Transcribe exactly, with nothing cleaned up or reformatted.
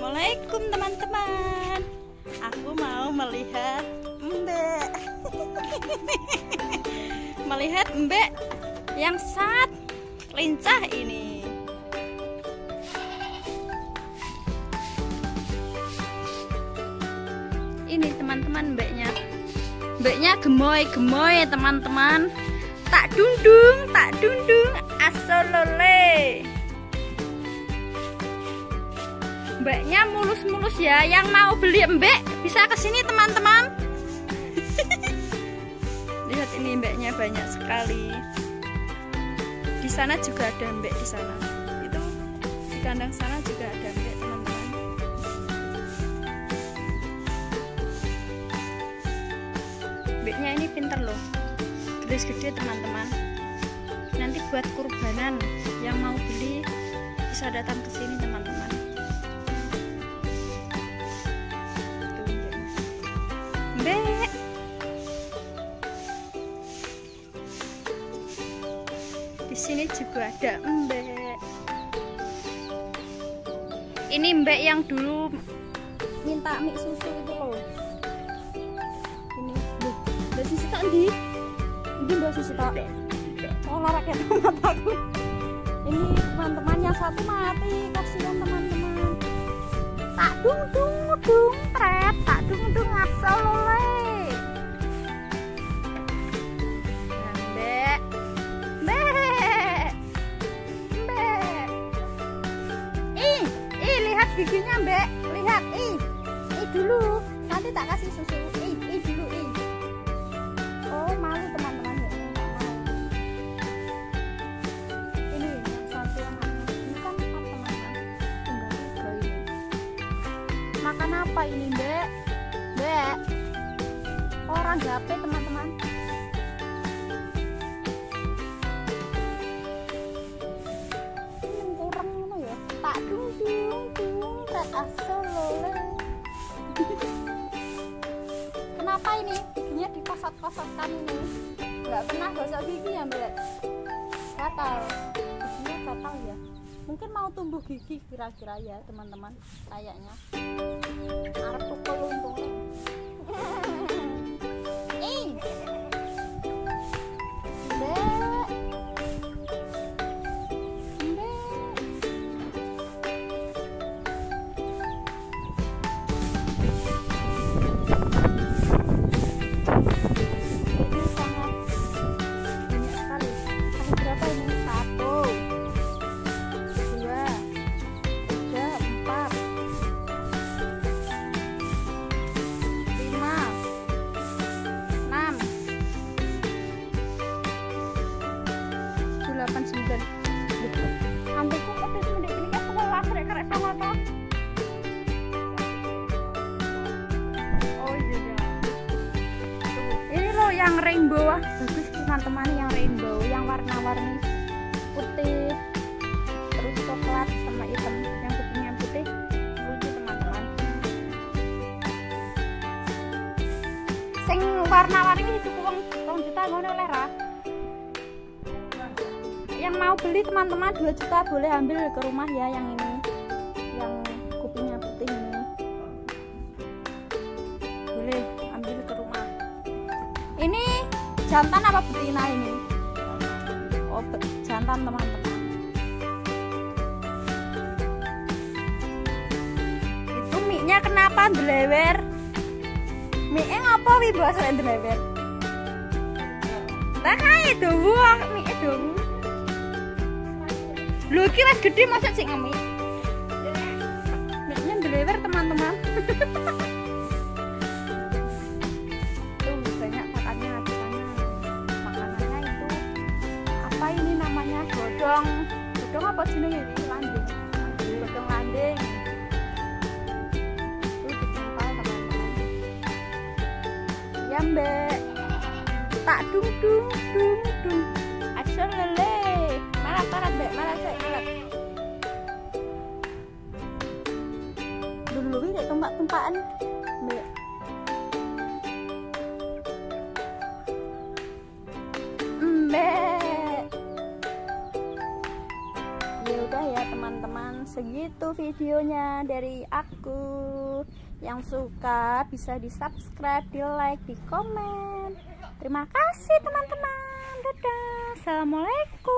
Assalamualaikum teman-teman. Aku mau melihat embek. Melihat embek yang sangat lincah ini. Ini teman-teman embeknya. Embeknya gemoy-gemoy teman-teman. Tak dundung, tak dundung, asolole. Mbaknya mulus-mulus ya. Yang mau beli embek bisa kesini teman-teman. Lihat ini embeknya banyak sekali. Di sana juga ada embek di sana. Itu di kandang sana juga ada embek teman-teman. Embeknya ini pinter loh. Gede-gede teman-teman. Nanti buat kurbanan yang mau beli bisa datang ke sini teman-teman. Mbek. Di sini juga ada embek. Ini embek yang dulu minta mie susu itu loh. Ini, loh, Mbak Sisi tak di? Ini Mbak Sisi tak? Oh, laraknya mataku. Ini teman-teman yang satu mati, kasihan teman-teman. Tak dung dung dung tret, tak dung dung asal oleh. Mbek, mbek, mbek. Ih, ih lihat giginya mbek, lihat ih, ih dulu. Nanti tak kasih susu, ih, ih dulu ih. Oh malu teman-teman ya. Ini yang satu anaknya, ini kan empat teman-teman, tinggal tiga ini. Makan apa ini mbek? Mbek, orang gape teman-teman. Ini kurang itu ya. Tak dung dung dung red asolole. Kenapa ini giginya dipasat-pasatkan ini? Nggak pernah gosok gigi ya mbak? Gatal, giginya gatal ya. Mungkin mau tumbuh gigi kira-kira ya teman-teman, kayaknya. Arep tukul untungnya. Eh, mbak, mbak. Ini sangat banyak sekali. Ada berapa ini? Satu. Dua, tiga, empat, lima, enam, delapan, sembilan. Ambilku pedes mendek ini kan sekolah karek-karek sama toh. Oh iya ya. Ini loh yang rainbow, ah bagus teman-teman, yang rainbow, yang warna-warni putih. Terus coklat sama hitam, yang kupingnya putih lucu teman-teman. Sing warna-warni itu uang rong juta ngono oleh ra. Yang mau beli teman-teman dua juta boleh ambil ke rumah ya, yang ini, yang kupingnya putih ini. Boleh ambil ke rumah. Ini jantan apa betina ini? Oh, jantan teman-teman. Mie-nya kenapa ndlewer? Mie-nya ngapa wi bahasa ndlewer? Lah kae dowo mie dowo. Lho iki wis gedhe mosok sik ngemi. Mie-nya ndlewer teman-teman. Tuh banyak makannya di sana. Makanannya itu apa ini namanya? Godong. Godong apa jenenge iki? Landing. Godong landing. Ya mbak, tak dung dung dung dung asal lele. Malah parat mbak, malah saya malah. Dulu ini tempat-tempatan mbak. Mbak. Ya udah ya teman-teman, begitu videonya dari aku. Yang suka bisa di subscribe, di like, di komen. Terima kasih teman-teman. Dadah. Assalamualaikum.